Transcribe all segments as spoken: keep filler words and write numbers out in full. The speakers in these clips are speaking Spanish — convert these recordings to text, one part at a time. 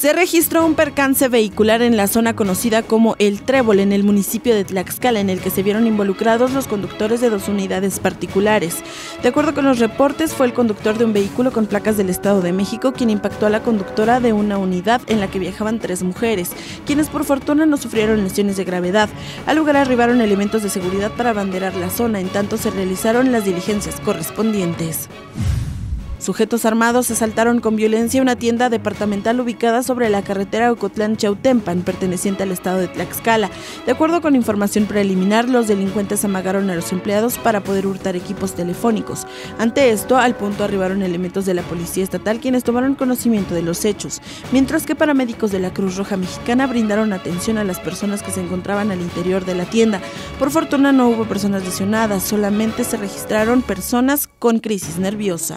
Se registró un percance vehicular en la zona conocida como El Trébol, en el municipio de Tlaxcala, en el que se vieron involucrados los conductores de dos unidades particulares. De acuerdo con los reportes, fue el conductor de un vehículo con placas del Estado de México quien impactó a la conductora de una unidad en la que viajaban tres mujeres, quienes por fortuna no sufrieron lesiones de gravedad. Al lugar arribaron elementos de seguridad para abanderar la zona, en tanto se realizaron las diligencias correspondientes. Sujetos armados asaltaron con violencia una tienda departamental ubicada sobre la carretera Ocotlán-Chautempan, perteneciente al estado de Tlaxcala. De acuerdo con información preliminar, los delincuentes amagaron a los empleados para poder hurtar equipos telefónicos. Ante esto, al punto arribaron elementos de la Policía Estatal quienes tomaron conocimiento de los hechos, mientras que paramédicos de la Cruz Roja Mexicana brindaron atención a las personas que se encontraban al interior de la tienda. Por fortuna no hubo personas lesionadas, solamente se registraron personas con crisis nerviosa.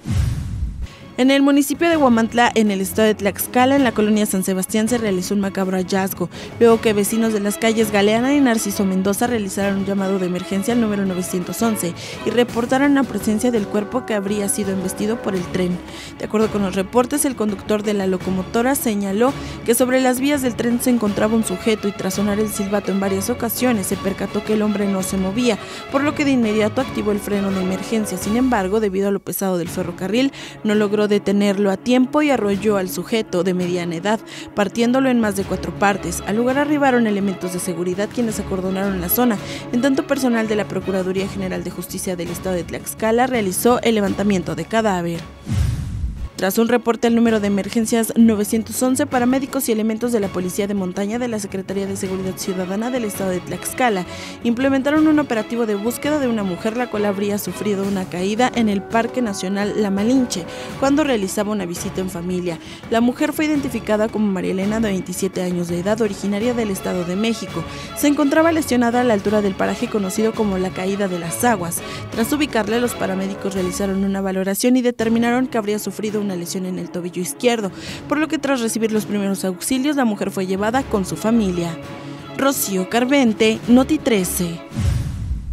En el municipio de Huamantla, en el estado de Tlaxcala, en la colonia San Sebastián, se realizó un macabro hallazgo, luego que vecinos de las calles Galeana y Narciso Mendoza realizaron un llamado de emergencia al número nueve once y reportaron la presencia del cuerpo que habría sido embestido por el tren. De acuerdo con los reportes, el conductor de la locomotora señaló que sobre las vías del tren se encontraba un sujeto y tras sonar el silbato en varias ocasiones se percató que el hombre no se movía, por lo que de inmediato activó el freno de emergencia. Sin embargo, debido a lo pesado del ferrocarril, no logró detenerlo a tiempo y arrolló al sujeto de mediana edad, partiéndolo en más de cuatro partes. Al lugar arribaron elementos de seguridad quienes acordonaron la zona, en tanto personal de la Procuraduría General de Justicia del Estado de Tlaxcala realizó el levantamiento de cadáver. Tras un reporte al número de emergencias nueve once, paramédicos y elementos de la Policía de Montaña de la Secretaría de Seguridad Ciudadana del Estado de Tlaxcala implementaron un operativo de búsqueda de una mujer la cual habría sufrido una caída en el Parque Nacional La Malinche cuando realizaba una visita en familia. La mujer fue identificada como María Elena, de veintisiete años de edad, originaria del Estado de México. Se encontraba lesionada a la altura del paraje conocido como la Caída de las Aguas. Tras ubicarla, los paramédicos realizaron una valoración y determinaron que habría sufrido una una lesión en el tobillo izquierdo, por lo que tras recibir los primeros auxilios, la mujer fue llevada con su familia. Rocío Carvente, Noti trece.